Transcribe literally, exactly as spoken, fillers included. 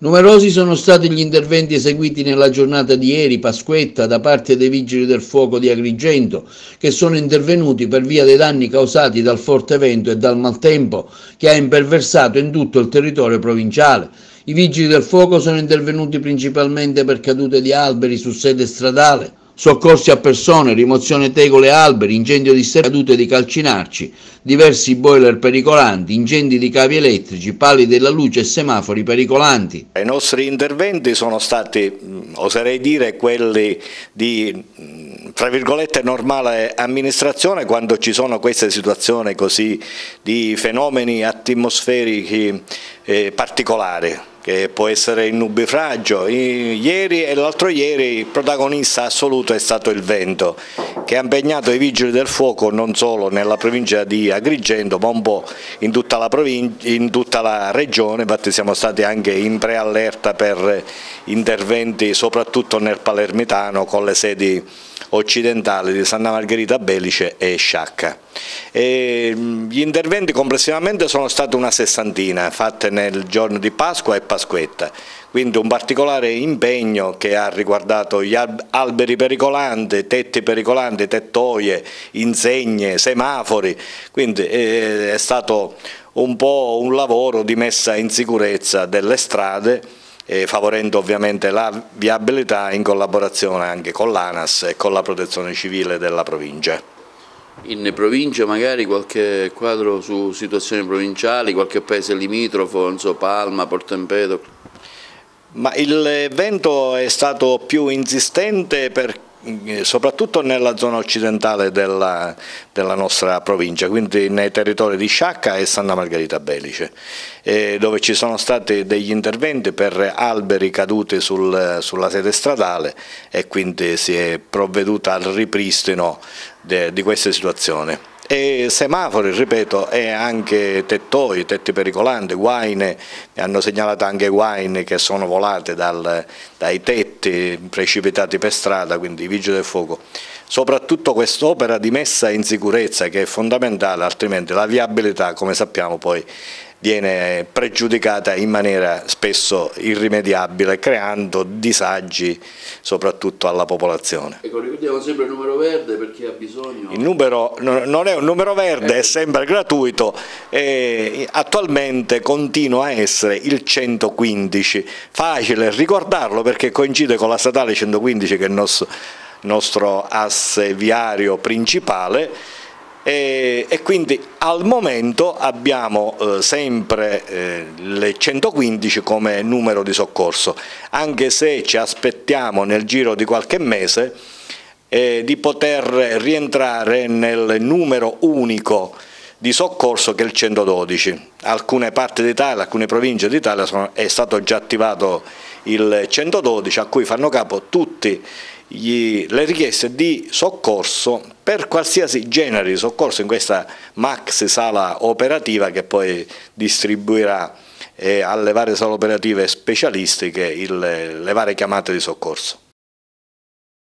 Numerosi sono stati gli interventi eseguiti nella giornata di ieri, Pasquetta, da parte dei Vigili del Fuoco di Agrigento, che sono intervenuti per via dei danni causati dal forte vento e dal maltempo che ha imperversato in tutto il territorio provinciale. I Vigili del Fuoco sono intervenuti principalmente per cadute di alberi su sede stradale, soccorsi a persone, rimozione tegole e alberi, incendio di serra, cadute di calcinarci, diversi boiler pericolanti, incendi di cavi elettrici, pali della luce e semafori pericolanti. I nostri interventi sono stati, oserei dire, quelli di, tra virgolette, normale amministrazione quando ci sono queste situazioni così di fenomeni atmosferici eh, particolari, che può essere il nubifragio. Ieri e l'altro ieri il protagonista assoluto è stato il vento, che ha impegnato i Vigili del Fuoco non solo nella provincia di Agrigento ma un po' in tutta la, in tutta la regione. Infatti siamo stati anche in preallerta per interventi soprattutto nel Palermitano con le sedi occidentali di Santa Margherita Belice e Sciacca. E gli interventi complessivamente sono stati una sessantina, fatte nel giorno di Pasqua e Pasquetta, quindi un particolare impegno che ha riguardato gli alberi pericolanti, tetti pericolanti, tettoie, insegne, semafori, quindi è stato un po' un lavoro di messa in sicurezza delle strade, Eh, favorendo ovviamente la viabilità in collaborazione anche con l'ANAS e con la protezione civile della provincia. In provincia magari qualche quadro su situazioni provinciali, qualche paese limitrofo, non so, Palma, Porto Empedocle? Ma il vento è stato più insistente per soprattutto nella zona occidentale della, della nostra provincia, quindi nei territori di Sciacca e Santa Margherita Belice, eh, dove ci sono stati degli interventi per alberi caduti sul, sulla sede stradale e quindi si è provveduto al ripristino de, di queste situazioni. E semafori, ripeto, e anche tettoi, tetti pericolanti, guaine, mi hanno segnalato anche guaine che sono volate dal, dai tetti precipitati per strada, quindi i Vigili del Fuoco. Soprattutto quest'opera di messa in sicurezza che è fondamentale, altrimenti la viabilità, come sappiamo, poi viene pregiudicata in maniera spesso irrimediabile, creando disagi soprattutto alla popolazione. Ecco, ricordiamo sempre il numero verde perché ha bisogno... Il numero non è un numero verde, è sempre gratuito e attualmente continua a essere il centoquindici, facile ricordarlo perché coincide con la statale centoquindici che è il nostro, nostro asse viario principale. E, e quindi al momento abbiamo eh, sempre eh, le centoquindici come numero di soccorso, anche se ci aspettiamo nel giro di qualche mese eh, di poter rientrare nel numero unico di soccorso che è il centododici. Alcune parti d'Italia, alcune province d'Italia è stato già attivato il centododici, a cui fanno capo tutti Gli, le richieste di soccorso per qualsiasi genere di soccorso in questa maxi sala operativa che poi distribuirà eh, alle varie sale operative specialistiche il, le varie chiamate di soccorso.